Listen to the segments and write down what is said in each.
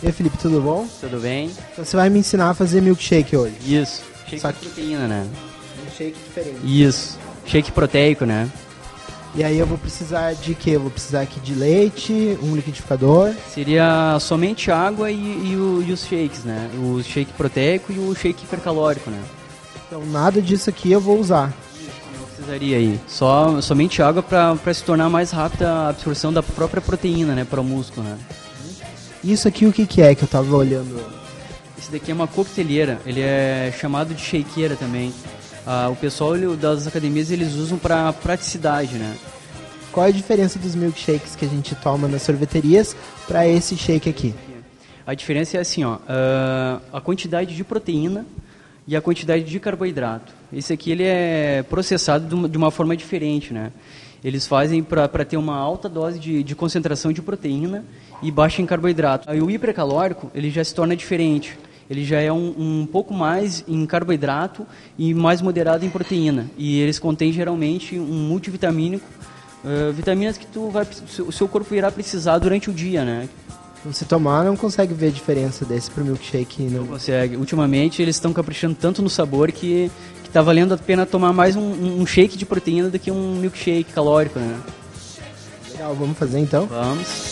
E aí, Felipe, tudo bom? Tudo bem? Então você vai me ensinar a fazer milkshake hoje. Isso. Shake Só de que- proteína, né? Um shake diferente. Isso. Shake proteico, né? E aí eu vou precisar de quê? Eu vou precisar aqui de leite, um liquidificador. Seria somente água e os shakes, né? O shake proteico e o shake hipercalórico, né? Então nada disso aqui eu vou usar. Não precisaria aí. Somente água para se tornar mais rápida a absorção da própria proteína, né? Para o músculo, né? Isso aqui o que que é que eu tava olhando? Esse daqui é uma coqueteleira. Ele é chamado de shakeira também. O pessoal das academias eles usam para praticidade, né? Qual é a diferença dos milkshakes que a gente toma nas sorveterias para esse shake aqui? A diferença é assim, ó, a quantidade de proteína e a quantidade de carboidrato. Esse aqui ele é processado de uma forma diferente, né? Eles fazem para ter uma alta dose de concentração de proteína e baixa em carboidrato. Aí o hipercalórico ele já se torna diferente. Ele já é um pouco mais em carboidrato e mais moderado em proteína. E eles contêm geralmente um multivitamínico, vitaminas que o seu corpo irá precisar durante o dia, né? Então, se tomar, não consegue ver a diferença desse pro milkshake. Não consegue. Ultimamente eles estão caprichando tanto no sabor que tá valendo a pena tomar mais um shake de proteína do que um milkshake calórico, né? Legal, vamos fazer então? Vamos.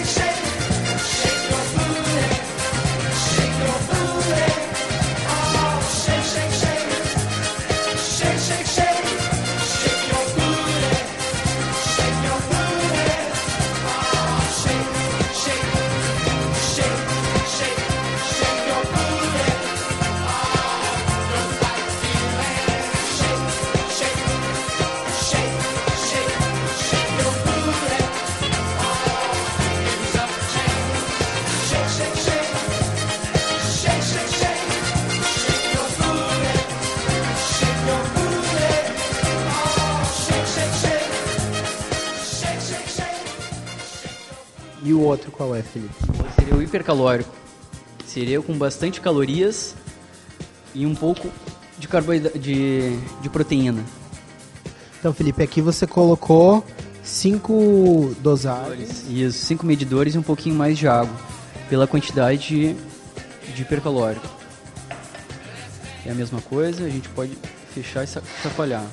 E o outro qual é, Felipe? Seria o hipercalórico. Seria com bastante calorias e um pouco de carboidrato, de proteína. Então, Felipe, aqui você colocou 5 dosagens. Isso, 5 medidores e um pouquinho mais de água, pela quantidade de hipercalórico. É a mesma coisa, a gente pode fechar e chacoalhar.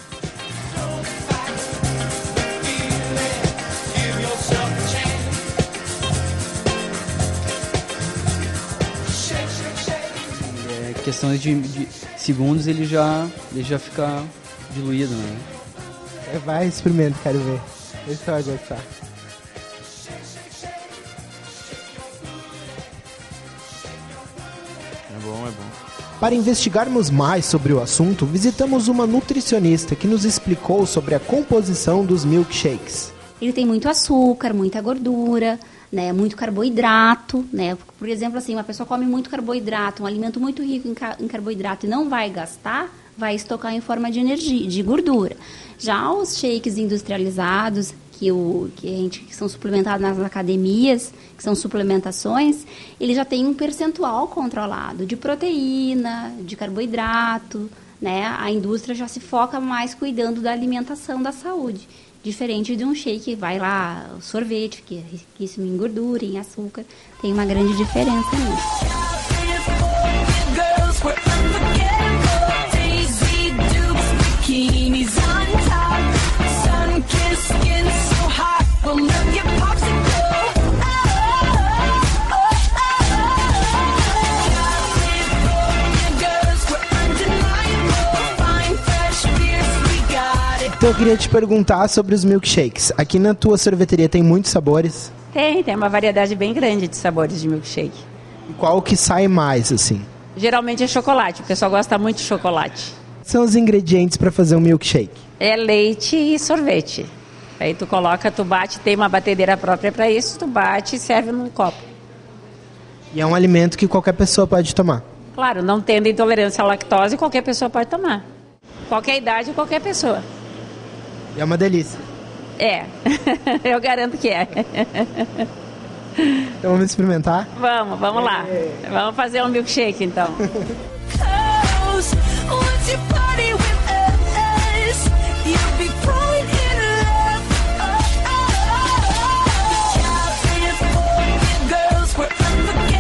Questões de segundos ele já fica diluído, né? Vai, experimenta, quero ver. Vê se você vai gostar. É bom. Para investigarmos mais sobre o assunto, visitamos uma nutricionista que nos explicou sobre a composição dos milkshakes. Ele tem muito açúcar, muita gordura, né, muito carboidrato, né? Por exemplo, assim, uma pessoa come muito carboidrato, um alimento muito rico em carboidrato e não vai gastar, vai estocar em forma de energia, de gordura. Já os shakes industrializados, que são suplementados nas academias, que são suplementações, ele já tem um percentual controlado de proteína, de carboidrato, né? A indústria já se foca mais cuidando da alimentação da saúde. Diferente de um shake, vai lá, o sorvete, que é riquíssimo em gordura, em açúcar, tem uma grande diferença nisso. Então eu queria te perguntar sobre os milkshakes. Aqui na tua sorveteria tem muitos sabores. Tem uma variedade bem grande de sabores de milkshake. E qual que sai mais, assim? Geralmente é chocolate, o pessoal gosta muito de chocolate. São os ingredientes para fazer um milkshake? É leite e sorvete. Aí tu bate, tem uma batedeira própria para isso, tu bate e serve num copo. E é um alimento que qualquer pessoa pode tomar? Claro, não tendo intolerância à lactose, qualquer pessoa pode tomar. Qualquer idade, qualquer pessoa. E é uma delícia. É, eu garanto que é. Então vamos experimentar? Vamos lá. Vamos fazer um milkshake então. Girls, we're unforgettable.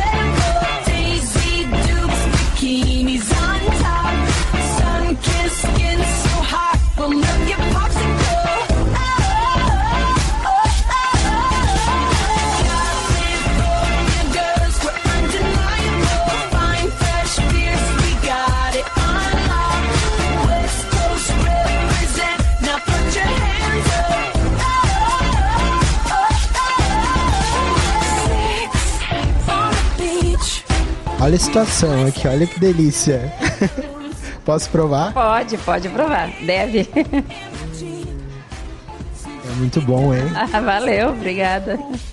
Olha a situação aqui, olha que delícia. Posso provar? Pode provar. Deve. É muito bom, hein? Valeu, obrigada.